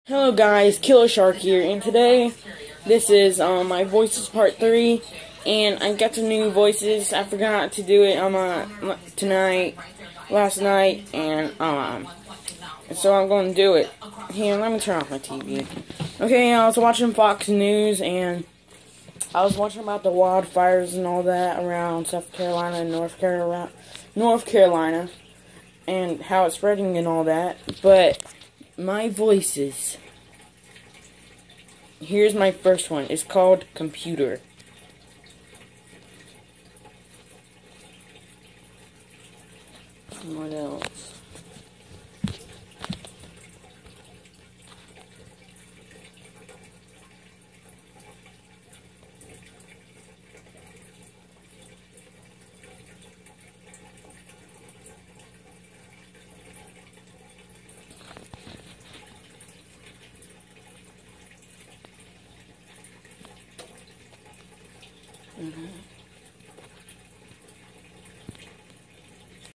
Hello guys, Killer Shark here, and today, this is my voices part 3, and I got some new voices. I forgot to do it last night, and so I'm going to do it. Here, let me turn off my TV. Okay, I was watching Fox News, and I was watching about the wildfires and all that around South Carolina and North Carolina, and how it's spreading and all that, but my voices. Here's my first one. It's called Computer. What else?